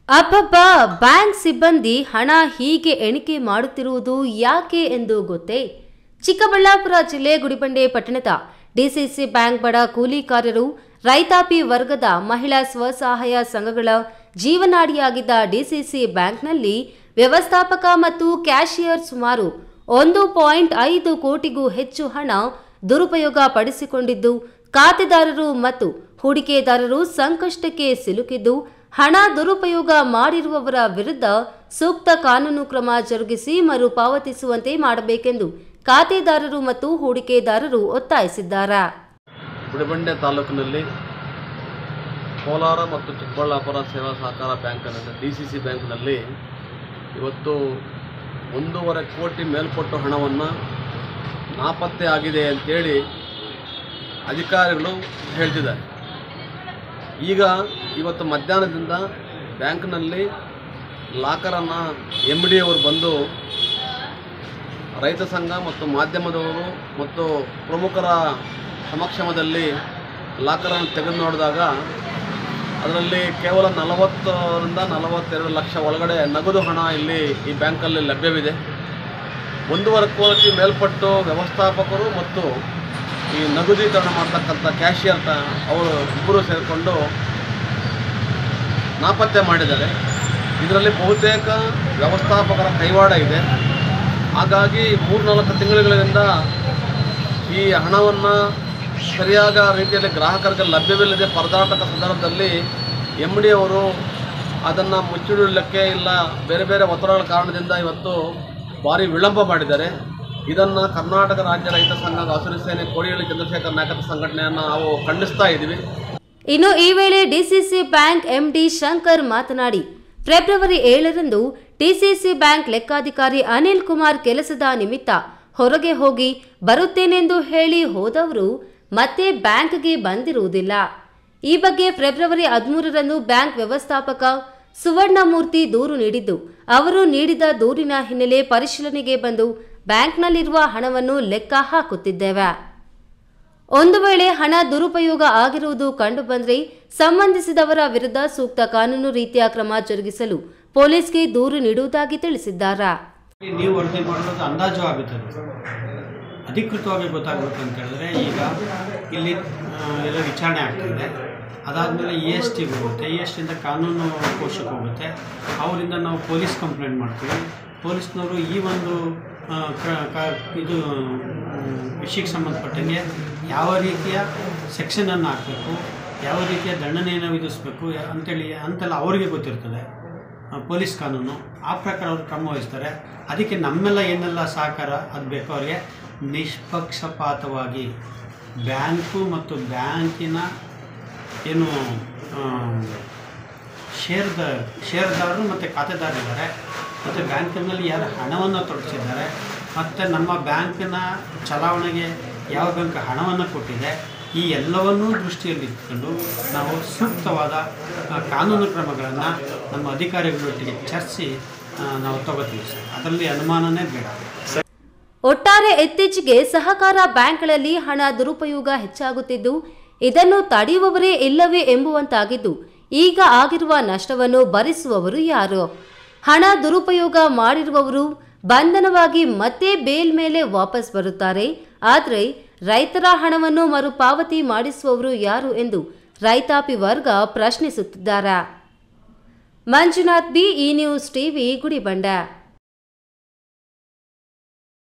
ಅಬ್ಬಬ್ಬ ಬ್ಯಾಂಕ್ ಸಿಬ್ಬಂದಿ ಹಣ ಹೀಗೆ ಎಣಿಕೆ ಮಾಡುತ್ತಿರುವುದು ಯಾಕೆ ಎಂದು ಗೊತ್ತೇ? ಚಿಕ್ಕಬಳ್ಳಾಪುರ ಜಿಲ್ಲೆ ಗುಡಿಬಂಡೆ ಪಟ್ಟಣದ ಡಿಸಿಸಿ ಬ್ಯಾಂಕ್ ಬಡ ಕೂಲಿಕಾರರು, ರೈತಾಪಿ ವರ್ಗದ ಮಹಿಳಾ ಸ್ವಸಹಾಯ ಸಂಘಗಳ ಜೀವನಾಡಿಯಾಗಿದ್ದ ಡಿಸಿಸಿ ಬ್ಯಾಂಕ್ನಲ್ಲಿ ವ್ಯವಸ್ಥಾಪಕ ಮತ್ತು ಕ್ಯಾಷಿಯರ್ ಸುಮಾರು 1.5 ಕೋಟಿಗೂ ಹೆಚ್ಚು ಹಣ ದುರುಪಯೋಗ ಪಡಿಸಿಕೊಂಡಿದ್ದು, ಖಾತೆದಾರರು ಮತ್ತು ಹೂಡಿಕೆದಾರರು ಸಂಕಷ್ಟಕ್ಕೆ ಸಿಲುಕಿದ್ದು, ಹಣ ದುರುಪಯೋಗ ಮಾಡಿರುವವರ ವಿರುದ್ಧ ಸೂಕ್ತ ಕಾನೂನು ಕ್ರಮ ಜರುಗಿಸಿ ಮರುಪಾವತಿಸುವಂತೆ ಮಾಡಬೇಕೆಂದು ಖಾತೆದಾರರು ಮತ್ತು ಹೂಡಿಕೆದಾರರು ಒತ್ತಾಯಿಸಿದ್ದಾರೆ. ಗುಡಿಬಂಡೆ ತಾಲೂಕಿನಲ್ಲಿ ಕೋಲಾರ ಮತ್ತು ಚಿಕ್ಕಬಳ್ಳಾಪುರ ಸೇವಾ ಸಹಕಾರ ಬ್ಯಾಂಕ್ನಲ್ಲಿ ಡಿಸಿಸಿ ಬ್ಯಾಂಕ್ನಲ್ಲಿ ಇವತ್ತು 1.5 ಕೋಟಿ ಮೇಲ್ಪಟ್ಟು ಹಣವನ್ನು ನಾಪತ್ತೆ ಆಗಿದೆ ಅಂತೇಳಿ ಅಧಿಕಾರಿಗಳು ಹೇಳ್ತಿದ್ದಾರೆ. ಈಗ ಇವತ್ತು ಮಧ್ಯಾಹ್ನದಿಂದ ಬ್ಯಾಂಕ್ನಲ್ಲಿ ಲಾಕರನ್ನು MD ಅವರು ಬಂದು ರೈತ ಸಂಘ ಮತ್ತು ಮಾಧ್ಯಮದವರು ಮತ್ತು ಪ್ರಮುಖರ ಸಮಕ್ಷಮದಲ್ಲಿ ಲಾಕರನ್ನು ತೆಗೆದು ನೋಡಿದಾಗ ಅದರಲ್ಲಿ ಕೇವಲ 40ರಿಂದ 42 ಲಕ್ಷ ಒಳಗಡೆ ನಗದು ಹಣ ಇಲ್ಲಿ ಈ ಬ್ಯಾಂಕಲ್ಲಿ ಲಭ್ಯವಿದೆ. 1.5 ಕೋಟಿ ಮೇಲ್ಪಟ್ಟು ವ್ಯವಸ್ಥಾಪಕರು ಮತ್ತು ಈ ನಗದೀಕರಣ ಮಾಡ್ತಕ್ಕಂಥ ಕ್ಯಾಷಿಯರ್ ಅವರು ಇಬ್ಬರು ಸೇರಿಕೊಂಡು ನಾಪತ್ತೆ ಮಾಡಿದ್ದಾರೆ. ಇದರಲ್ಲಿ ಬಹುತೇಕ ವ್ಯವಸ್ಥಾಪಕರ ಕೈವಾಡ ಇದೆ. ಹಾಗಾಗಿ 3-4 ತಿಂಗಳುಗಳಿಂದ ಈ ಹಣವನ್ನು ಸರಿಯಾದ ರೀತಿಯಲ್ಲಿ ಗ್ರಾಹಕರಿಗೆ ಲಭ್ಯವಿಲ್ಲದೆ ಪರದಾಟದ ಸಂದರ್ಭದಲ್ಲಿ MD ಅವರು ಅದನ್ನು ಮುಚ್ಚಿಡಲಿಕ್ಕೆ ಇಲ್ಲ ಬೇರೆ ಬೇರೆ ಒತ್ತಡಗಳ ಕಾರಣದಿಂದ ಇವತ್ತು ಭಾರಿ ವಿಳಂಬ ಮಾಡಿದ್ದಾರೆ. ಇದನ್ನು ಕರ್ನಾಟಕ ರಾಜ್ಯ ರೈತ ಸಂಘ, ಹಸಿರು ಸೇನೆ, ಕೋಡಿಹಳ್ಳಿ ಚಂದ್ರಶೇಖರ್ ನಾಯಕತ್ವ ಸಂಘಟನೆಯನ್ನು ನಾವು ಖಂಡಿಸ್ತಾ ಇದ್ದೀವಿ. ಇನ್ನು ಈ ವೇಳೆ ಡಿಸಿಸಿ ಬ್ಯಾಂಕ್ MD ಶಂಕರ್ ಮಾತನಾಡಿ, ಫೆಬ್ರವರಿ 7ರಂದು ಡಿಸಿಸಿ ಬ್ಯಾಂಕ್ ಲೆಕ್ಕಾಧಿಕಾರಿ ಅನಿಲ್ ಕುಮಾರ್ ಕೆಲಸದ ನಿಮಿತ್ತ ಹೊರಗೆ ಹೋಗಿ ಬರುತ್ತೇನೆಂದು ಹೇಳಿ ಹೋದವರು ಮತ್ತೆ ಬ್ಯಾಂಕ್ಗೆ ಬಂದಿರುವುದಿಲ್ಲ. ಈ ಬಗ್ಗೆ ಫೆಬ್ರವರಿ 13ರಂದು ಬ್ಯಾಂಕ್ ವ್ಯವಸ್ಥಾಪಕ ಸುವರ್ಣಮೂರ್ತಿ ದೂರು ನೀಡಿದ್ದು, ಅವರು ನೀಡಿದ ದೂರಿನ ಹಿನ್ನೆಲೆ ಪರಿಶೀಲನೆಗೆ ಬಂದು ಬ್ಯಾಂಕ್ನಲ್ಲಿರುವ ಹಣವನ್ನು ಲೆಕ್ಕ ಹಾಕುತ್ತಿದ್ದೇವೆ. ಒಂದು ವೇಳೆ ಹಣ ದುರುಪಯೋಗ ಆಗಿರುವುದು ಕಂಡುಬಂದರೆ ಸಂಬಂಧಿಸಿದವರ ವಿರುದ್ಧ ಸೂಕ್ತ ಕಾನೂನು ರೀತಿಯ ಕ್ರಮ ಜರುಗಿಸಲು ಪೊಲೀಸ್ಗೆ ದೂರು ನೀಡುವುದಾಗಿ ತಿಳಿಸಿದ್ದಾರೆ. ನೀವು ವರದಿ ಮಾಡೋದು ಅಂದಾಜು ಆಗುತ್ತದೆ, ಅಧಿಕೃತವಾಗಿ ಗೊತ್ತಾಗಬೇಕು ಅಂತ ಹೇಳಿದ್ರೆ ಈಗ ಇಲ್ಲಿ ಎಲ್ಲ ವಿಚಾರಣೆ ಆಗ್ತಾಯಿದೆ. ಅದಾದಮೇಲೆ EST ಹೋಗುತ್ತೆ, ESTಯಿಂದ ಕಾನೂನು ಕೋಶಕ್ಕೆ ಹೋಗುತ್ತೆ. ಅವರಿಂದ ನಾವು ಪೊಲೀಸ್ ಕಂಪ್ಲೇಂಟ್ ಮಾಡ್ತೀವಿ. ಪೊಲೀಸ್ನವರು ಈ ಒಂದು ಇದು ವಿಷಯಕ್ಕೆ ಸಂಬಂಧಪಟ್ಟಂಗೆ ಯಾವ ರೀತಿಯ ಸೆಕ್ಷನನ್ನು ಹಾಕಬೇಕು, ಯಾವ ರೀತಿಯ ದಂಡನೆಯನ್ನು ವಿಧಿಸಬೇಕು ಅಂತೆಲ್ಲ ಅವರಿಗೆ ಗೊತ್ತಿರ್ತದೆ. ಪೊಲೀಸ್ ಕಾನೂನು ಆ ಪ್ರಕಾರ ಅವರು ಕ್ರಮ ವಹಿಸ್ತಾರೆ. ಅದಕ್ಕೆ ನಮ್ಮೆಲ್ಲ ಏನೆಲ್ಲ ಸಹಕಾರ ಅದು ಬೇಕೋ ಅವರಿಗೆ ನಿಷ್ಪಕ್ಷಪಾತವಾಗಿ ಬ್ಯಾಂಕು ಮತ್ತು ಬ್ಯಾಂಕಿನ ಏನು ಷೇರುದಾರರು ಮತ್ತು ಖಾತೆದಾರರಿದ್ದಾರೆ ಮತ್ತು ಬ್ಯಾಂಕಿನಲ್ಲಿ ಯಾರು ಹಣವನ್ನು ತೊಡಗಿಸಿದ್ದಾರೆ ಮತ್ತು ನಮ್ಮ ಬ್ಯಾಂಕಿನ ಚಲಾವಣೆಗೆ ಯಾವ ಬ್ಯಾಂಕ್ ಹಣವನ್ನು ಕೊಟ್ಟಿದೆ, ಈ ಎಲ್ಲವನ್ನೂ ದೃಷ್ಟಿಯಲ್ಲಿಟ್ಟುಕೊಂಡು ನಾವು ಸೂಕ್ತವಾದ ಕಾನೂನು ಕ್ರಮಗಳನ್ನು ನಮ್ಮ ಅಧಿಕಾರಿಗಳೊಟ್ಟಿಗೆ ಚರ್ಚಿಸಿ ನಾವು ತಗೋತೀವಿ ಸರ್. ಅದರಲ್ಲಿ ಅನುಮಾನನೇ ಬೇಡ. ಒಟ್ಟಾರೆ ಇತ್ತೀಚೆಗೆ ಸಹಕಾರ ಬ್ಯಾಂಕ್ಗಳಲ್ಲಿ ಹಣ ದುರುಪಯೋಗ ಹೆಚ್ಚಾಗುತ್ತಿದ್ದು, ಇದನ್ನು ತಡೆಯುವವರೇ ಇಲ್ಲವೇ ಎಂಬುವಂತಾಗಿದ್ದು, ಈಗ ಆಗಿರುವ ನಷ್ಟವನ್ನು ಭರಿಸುವವರು ಯಾರು? ಹಣ ದುರುಪಯೋಗ ಮಾಡಿರುವವರು ಬಂಧನವಾಗಿ ಮತ್ತೆ ಬೇಲ್ ಮೇಲೆ ವಾಪಸ್ ಬರುತ್ತಾರೆ. ಆದರೆ ರೈತರ ಹಣವನ್ನು ಮರುಪಾವತಿ ಮಾಡಿಸುವವರು ಯಾರು ಎಂದು ರೈತಾಪಿ ವರ್ಗ ಪ್ರಶ್ನಿಸುತ್ತಿದ್ದಾರೆ. Manjunath B, E News TV, Gudibande.